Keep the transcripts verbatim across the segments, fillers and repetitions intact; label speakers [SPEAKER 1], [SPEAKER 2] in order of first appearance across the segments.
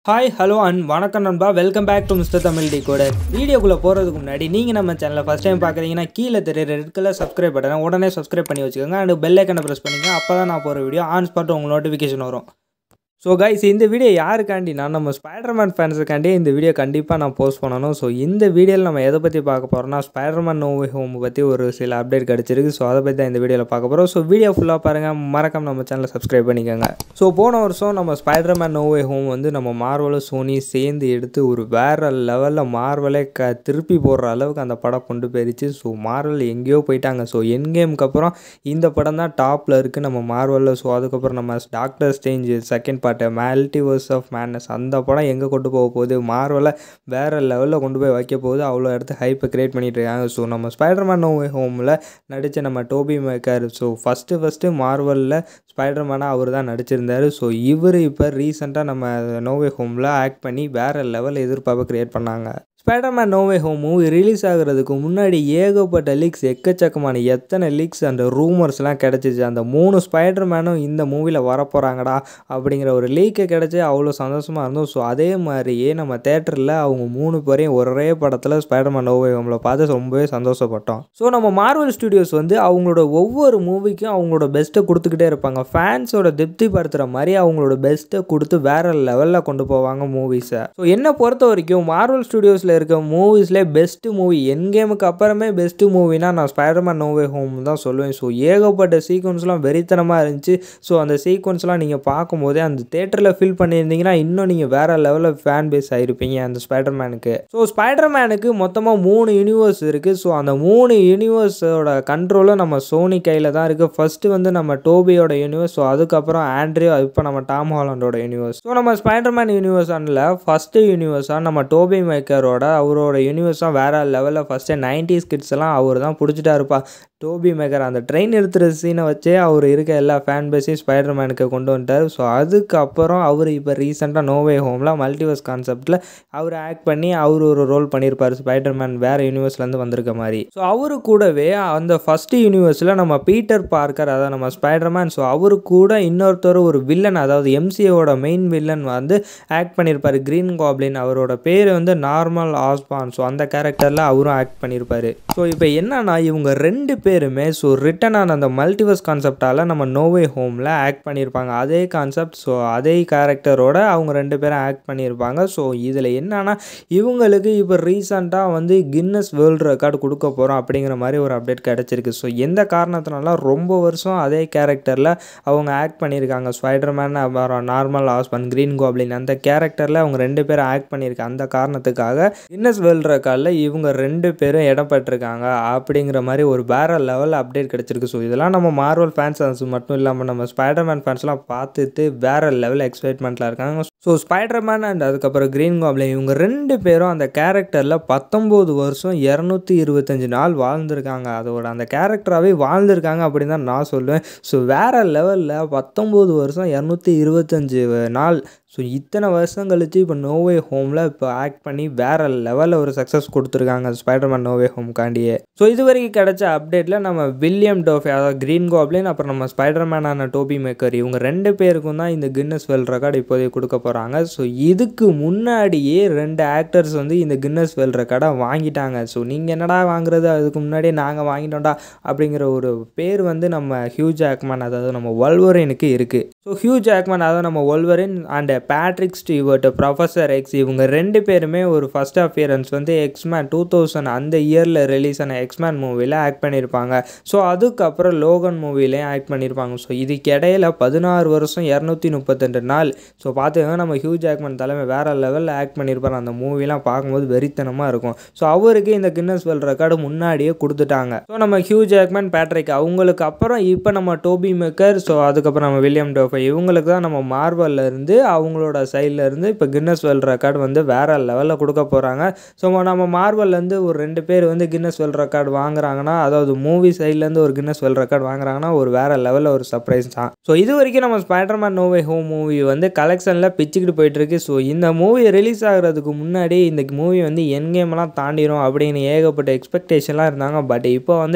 [SPEAKER 1] Hi, hello and வணக்கம் நண்பா. Welcome back to Mister Tamil Decoder. வீடியோக்குள்ள போறதுக்கு முன்னாடி நீங்க நம்ம சேனலை ஃபர்ஸ்ட் டைம் பார்க்கறீங்கன்னா கீழ தெரிய ரெட் கலர் சப்ஸ்கிரைப் பட்டனை உடனே சப்ஸ்கிரைப் பண்ணி வச்சுக்கோங்க and bell icon press பண்ணுங்க. அப்பதான் நான் போற வீடியோ ஆன் ஸ்பாட் உங்களுக்கு நோட்டிஃபிகேஷன் வரும். ஸோ கைஸ் இந்த வீடியோ யாருக்காண்டினா நம்ம ஸ்பைடர்மேன் ஃபேன்ஸுக்காண்டி இந்த வீடியோ கண்டிப்பாக நான் போஸ்ட் பண்ணணும். ஸோ இந்த வீடியோவில் நம்ம எதை பற்றி பார்க்க போகிறோம்னா ஸ்பைடர்மேன் நோ வே ஹோம் பற்றி ஒரு சில அப்டேட் கிடச்சிருக்கு. ஸோ அதை பற்றி தான் இந்த வீடியோவில் பார்க்க போகிறோம். ஸோ வீடியோ ஃபுல்லாக பாருங்கள், மறக்காம நம்ம சேனலை சப்ஸ்கிரைப் பண்ணிக்கோங்க. ஸோ போன வருஷம் நம்ம ஸ்பைடர்மேன் நோ வே ஹோம் வந்து நம்ம மார்வலும் சோனி சேர்ந்து எடுத்து ஒரு வேறு லெவலில் மார்வலே க திருப்பி போடுற அளவுக்கு அந்த படம் கொண்டு போயிருச்சு. ஸோ மார்வல் எங்கேயோ போயிட்டாங்க. ஸோ என் கேமுக்கு அப்புறம் இந்த படம் தான் டாப்பில் இருக்குது நம்ம மார்வலில். ஸோ அதுக்கப்புறம் நம்ம Doctor Strange second part Multiverse of Madness அந்த படம் எங்கே கொண்டு போக போகுது, மார்வலை வேறு லெவலில் கொண்டு போய் வைக்க போகுது, அவ்வளோ இடத்து ஹைப்பை க்ரியேட் பண்ணிகிட்டு இருக்காங்க. ஸோ நம்ம ஸ்பைடர்மேன் நோ வே ஹோமில் நடித்த நம்ம Tobey Maguire so first first மார்வலில் ஸ்பைடர்மேனாக அவர் தான் நடிச்சிருந்தார். ஸோ இவர் இப்போ ரீசெண்டாக நம்ம நோ வே ஹோமில் ஆக்ட் பண்ணி வேறு லெவலில் எதிர்பார்ப்பை க்ரியேட் பண்ணாங்க. Spiderman No Way Home movie release ஆகிறதுக்கு முன்னாடி ஏகப்பட்ட லீக்ஸ், எக்கச்சக்கமான எத்தனை லீக்ஸ் அந்த ரூமர்ஸ்லாம் கிடச்சிச்சு. அந்த மூணு ஸ்பைடர்மேனும் இந்த மூவியில் வரப்போகிறாங்கடா அப்படிங்கிற ஒரு லீக்கை கிடச்சி அவ்வளோ சந்தோஷமாக இருந்தோம். ஸோ அதே மாதிரியே நம்ம தேட்டரில் அவங்க மூணு பேரையும் ஒரே படத்தில் ஸ்பைடர்மேன் நோ வே ஹோமில் பார்த்து ரொம்பவே சந்தோஷப்பட்டோம். ஸோ நம்ம மார்வல் ஸ்டுடியோஸ் வந்து அவங்களோட ஒவ்வொரு மூவிக்கும் அவங்களோட பெஸ்ட்டை கொடுத்துக்கிட்டே இருப்பாங்க. ஃபேன்ஸோட திருப்தி படுத்துகிற மாதிரி அவங்களோட பெஸ்ட்டை கொடுத்து வேறு லெவலில் கொண்டு போவாங்க மூவிஸை. ஸோ என்னை பொறுத்த வரைக்கும் மார்வல் ஸ்டுடியோஸில் இருக்க மூவிஸ்லேயே பெஸ்ட்டு மூவி என் கேமுக்கு அப்புறமே பெஸ்ட்டு மூவினா நான் ஸ்பைடர்மேன் நோ வே ஹோம் தான் சொல்லுவேன். ஸோ ஏகப்பட்ட சீக்வன்ஸ்லாம் வெறித்தனமாக இருந்துச்சு. ஸோ அந்த சீக்வன்ஸ்லாம் நீங்கள் பார்க்கும்போதே அந்த தேட்டரில் ஃபீல் பண்ணியிருந்தீங்கன்னா இன்னும் நீங்கள் வேறு லெவலில் ஃபேன் பேஸ் ஆகிருப்பீங்க அந்த ஸ்பைடர்மேனுக்கு. ஸோ ஸ்பைடர்மேனுக்கு மொத்தமாக மூணு யூனிவர்ஸ் இருக்குது. ஸோ அந்த மூணு யூனிவர்ஸோட கண்ட்ரோலும் நம்ம சோனி கையில் தான் இருக்குது. ஃபஸ்ட்டு வந்து நம்ம டோபியோட யூனிவர்ஸ், ஸோ அதுக்கப்புறம் ஆண்ட்ரியோ, இப்போ நம்ம டாம் ஹாலண்டோட யூனிவர்ஸ். ஸோ நம்ம ஸ்பைடர்மேன் யூனிவர்ஸ் அண்டில் ஃபஸ்ட்டு யூனிவர்ஸாக நம்ம டோபி மேக்கரோட அவரோட யூனிவர்ஸாக வேறு லெவலில் ஃபஸ்ட்டு நைன்டிஸ் கிட்ஸ் எல்லாம் அவர் தான் பிடிச்சிட்டா இருப்பா. டோபி மேக்கர் அந்த ட்ரெயின் எடுத்துகிற சீனை வச்சே அவர் இருக்க எல்லா ஃபேன் பேஸையும் ஸ்பைடர்மேனுக்கு கொண்டு வந்துட்டார். ஸோ அதுக்கப்புறம் அவர் இப்போ ரீசெண்டாக நோ வே ஹோமில் மல்டிவர்ஸ் கான்செப்டில் அவர் ஆக்ட் பண்ணி அவர் ஒரு ரோல் பண்ணியிருப்பார் ஸ்பைடர்மேன் வேறு யூனிவர்ஸ்லேருந்து வந்திருக்க மாதிரி. ஸோ அவரு கூடவே அந்த ஃபஸ்ட்டு யூனிவர்ஸில் நம்ம பீட்டர் பார்க்கர், அதாவது நம்ம ஸ்பைடர்மேன், ஸோ அவரு கூட இன்னொருத்தர் ஒரு வில்லன், அதாவது எம்சிஏவோட மெயின் வில்லன் வந்து ஆக்ட் பண்ணியிருப்பார் கிரீன் காப்ளின். அவரோட பேர் வந்து நார்மல் ஆஸ்பான். ஸோ அந்த கேரக்டரில் அவரும் ஆக்ட் பண்ணியிருப்பார். ஸோ இப்போ என்னன்னா இவங்க ரெண்டு பேருமே ஸோ ரிட்டன் ஆன அந்த மல்டிவர்ஸ் கான்செப்டால் நம்ம நோ வே ஹோமில் ஆக்ட் பண்ணியிருப்பாங்க. அதே கான்செப்ட், ஸோ அதே கேரக்டரோட அவங்க ரெண்டு பேரும் ஆக்ட் பண்ணியிருப்பாங்க. ஸோ இதில் என்னன்னா இவங்களுக்கு இப்போ ரீசெண்டாக வந்து கின்னஸ் வேர்ல்டு ரெக்கார்டு கொடுக்க போகிறோம் அப்படிங்கிற மாதிரி ஒரு அப்டேட் கிடச்சிருக்கு. ஸோ எந்த காரணத்தினால ரொம்ப வருஷம் அதே கேரக்டரில் அவங்க ஆக்ட் பண்ணியிருக்காங்க. ஸ்பைடர்மேன் அப்புறம் நார்மல் ஆஸ்பான் கிரீன் காப்ளின் அந்த கேரக்டரில் அவங்க ரெண்டு பேரும் ஆக்ட் பண்ணியிருக்காங்க. அந்த காரணத்துக்காக கின்னஸ் வேர்ல்டு ரெக்கார்டில் இவங்க ரெண்டு பேரும் இடம் பெற்றிருக்காங்க அப்படிங்கிற மாதிரி ஒரு வேற லெவல் அப்டேட் கிடச்சிருக்கு. ஸோ இதெல்லாம் நம்ம மார்வல் ஃபேன்ஸ் மட்டும் இல்லாமல் நம்ம ஸ்பைடர்மேன் ஃபேன்ஸ்லாம் பார்த்துட்டு வேற லெவல் எக்ஸைட்மெண்ட்டில் இருக்காங்க. ஸோ ஸ்பைடர்மேன் அண்ட் அதுக்கப்புறம் கிரீன் காப்ளின் இவங்க ரெண்டு பேரும் அந்த கேரக்டரில் பத்தொம்போது வருஷம் இரநூத்தி இருபத்தஞ்சு நாள் வாழ்ந்திருக்காங்க. அதோட அந்த கேரக்டராகவே வாழ்ந்திருக்காங்க அப்படின்னு தான் நான் சொல்லுவேன். ஸோ வேற லெவலில் பத்தொம்போது வருஷம் இரநூத்தி இருபத்தஞ்சு நாள் ஸோ இத்தனை வருஷம் கழிச்சு இப்போ நோ வே ஹோமில் இப்போ ஆக்ட் பண்ணி வேறு லெவலில் ஒரு சக்ஸஸ் கொடுத்துருக்காங்க ஸ்பைடர்மேன் நோ வே ஹோம்காண்டியே. ஸோ இது வரைக்கும் கிடைச்ச அப்டேட்டில் நம்ம வில்லியம் டோஃபே, அதாவது கிரீன் காப்ளின், அப்புறம் நம்ம ஸ்பைடர்மேனான டோபி மேக்கர் இவங்க ரெண்டு பேருக்கும் தான் இந்த கின்னஸ் வேர்ல்டு ரெக்கார்டு இப்போதைக்கு கொடுக்க போகிறாங்க. ஸோ இதுக்கு முன்னாடியே ரெண்டு ஆக்டர்ஸ் வந்து இந்த கின்னஸ் வேர்ல்டு ரெக்கார்டை வாங்கிட்டாங்க. ஸோ நீங்கள் என்னடா வாங்குறது, அதுக்கு முன்னாடியே நாங்கள் வாங்கிட்டோம்டா அப்படிங்கிற ஒரு பேர் வந்து நம்ம ஹியூ ஜாக்மேன், அதாவது நம்ம வல்வரினுக்கு இருக்குது. ஸோ ஹியூ ஜாக்மேன், அதாவது நம்ம Wolverine and Patrick Stewart, Professor X இவங்க ரெண்டு பேருமே ஒரு ஃபர்ஸ்ட் அப்பியரன்ஸ் வந்து எக்ஸ்மேன் டூ தௌசண்ட் அந்த இயரில் ரிலீஸ் ஆன எக்ஸ்மேன் மூவியில் ஆக்ட் பண்ணியிருப்பாங்க. ஸோ அதுக்கப்புறம் லோகன் மூவிலையும் ஆக்ட் பண்ணியிருப்பாங்க. ஸோ இதுக்கு இடையில பதினாறு வருஷம் இரநூத்தி முப்பத்தெண்டு நாள் ஸோ பார்த்துக்கோங்க. நம்ம ஹியூ ஜாக்மேன் தலைமை வேறு லெவலில் ஆக்ட் பண்ணியிருப்பார். அந்த மூவிலாம் பார்க்கும்போது வெறித்தனமாக இருக்கும். ஸோ அவருக்கு இந்த கின்னஸ் வேர்ல்டு ரெக்கார்டு முன்னாடியே கொடுத்துட்டாங்க. ஸோ நம்ம ஹியூ ஜாக்மேன், பேட்ரிக் அவங்களுக்கு அப்புறம் இப்போ நம்ம டோபி மேக்கர், ஸோ அதுக்கப்புறம் நம்ம வில்லியம் டோஃபே இவங்களுக்கு தான் நம்ம மார்வல்ல இருந்து அவங்களோட சைடில் இருந்து இப்போ கின்னஸ் வேர்ல்டு ரெக்கார்டு வந்து வேறு லெவலில் கொடுக்க போகிறாங்க. ஸோ நம்ம மார்வல்லேருந்து ஒரு ரெண்டு பேர் வந்து கின்னஸ் வேர்ல்டு ரெக்கார்டு வாங்குறாங்கன்னா, அதாவது மூவி சைட்லேருந்து ஒரு கின்னஸ் வேர்ல்டு ரெக்கார்டு வாங்குறாங்கன்னா ஒரு வேறு லெவலில் ஒரு சர்ப்ரைஸ் தான். ஸோ இது வரைக்கும் நம்ம Spiderman No Way Home movie வந்து கலெக்ஷனில் பிச்சுக்கிட்டு போயிட்டுருக்கு. ஸோ இந்த மூவி ரிலீஸ் ஆகிறதுக்கு முன்னாடி இந்த மூவி வந்து என் கேம்லாம் தாண்டிடும் அப்படின்னு ஏகப்பட்ட எக்ஸ்பெக்டேஷன்லாம் இருந்தாங்க. பட் இப்போ வந்து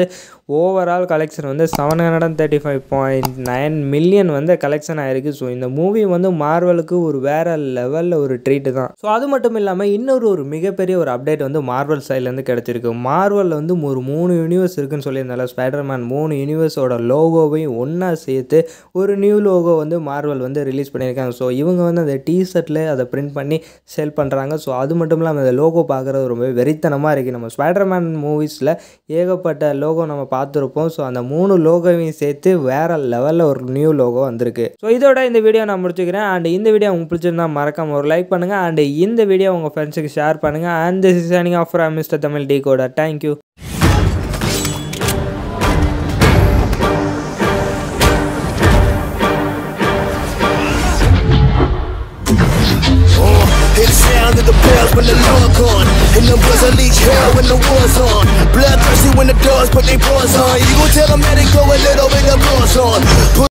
[SPEAKER 1] ஓவரால் கலெக்ஷன் வந்து seven hundred thirty five point nine million வந்து கலெக்ஷன் ஆயிருக்கு. ஸோ இந்த மூவி வந்து மார்வலுக்கு ஒரு வேறு லெவலில் ஒரு ட்ரீட்டு தான். ஸோ அது மட்டும் இல்லாமல் இன்னொரு ஒரு மிகப்பெரிய ஒரு அப்டேட் வந்து மார்வல் சைட்லேருந்து கிடச்சிருக்கு. மார்வல் வந்து ஒரு மூணு யூனிவர்ஸ் இருக்குன்னு சொல்லியிருந்தால ஸ்பைடர்மேன் மூணு யூனிவர்ஸோட லோகோவையும் ஒன்றா சேர்த்து ஒரு நியூ லோகோ வந்து மார்வல் வந்து ரிலீஸ் பண்ணியிருக்காங்க. ஸோ இவங்க வந்து அந்த டீஷர்ட்டில் அதை பிரிண்ட் பண்ணி செல் பண்ணுறாங்க. ஸோ அது மட்டும் இல்லாமல் அந்த லோகோ பார்க்குறது ரொம்ப வெறித்தனமாக இருக்குது. நம்ம ஸ்பைடர்மேன் மூவிஸில் ஏகப்பட்ட லோகோ நம்ம பார்த்துருப்போம். ஸோ அந்த மூணு லோகோவையும் சேர்த்து வேறு லெவலில் ஒரு நியூ லோகோ வந்திருக்கு. ஸோ இதோட இந்த வீடியோ நான் முடிச்சுக்கிறேன். அண்ட் இந்த வீடியோ உங்களுக்கு பிடிச்சிருந்தா மறக்காம ஒரு லைக் பண்ணுங்கள். அண்ட் இந்த வீடியோ உங்கள் ஃப்ரெண்ட்ஸுக்கு ஷேர் பண்ணுங்கள். And this is signing off from mister Tamil Decoder. Thank you.
[SPEAKER 2] Sound of the bells when the Lord gone, and the buzz unleash hell when the war's on. Bloodthirsty when the doors put their paws on. You gon' tell them that they go a little bit of blows on.